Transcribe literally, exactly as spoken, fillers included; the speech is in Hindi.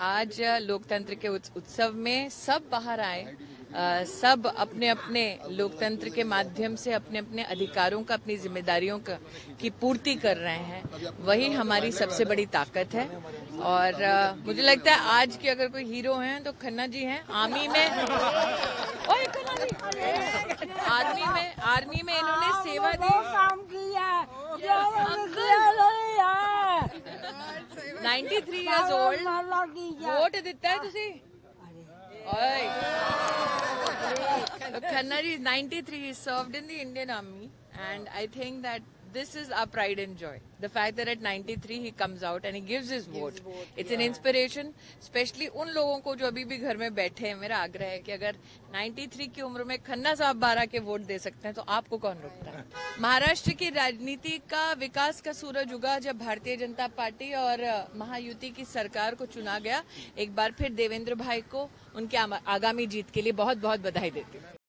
आज लोकतंत्र के उत्सव में सब बाहर आए, आ, सब अपने अपने लोकतंत्र के माध्यम से अपने अपने अधिकारों का, अपनी जिम्मेदारियों का की पूर्ति कर रहे हैं। वही हमारी सबसे बड़ी ताकत है। और आ, मुझे लगता है आज के अगर कोई हीरो हैं तो खन्ना जी हैं। आर्मी में ओए खन्ना जी, आर्मी में आर्मी में इन्होंने सेवा दी, काम किया, तिरानवे इयर्स ओल्ड वोट दिता है तुसी। ओए Khanna ji is ninety-three. He served in the Indian Army, and I think that this is our pride and joy. The fact that at ninety-three he comes out and he gives his vote. It's an inspiration, especially उन लोगों को जो अभी भी घर में बैठे हैं। मेरा आग्रह है कि अगर तिरानवे की उम्र में खन्ना साहब बारह के वोट दे सकते हैं तो आपको कौन रोकता है। महाराष्ट्र की राजनीति का विकास का सूरज उगा जब भारतीय जनता पार्टी और महायुति की सरकार को चुना गया। एक बार फिर देवेंद्र भाई को उनके आगामी जीत के लिए बहुत बहुत बधाई देती हूँ।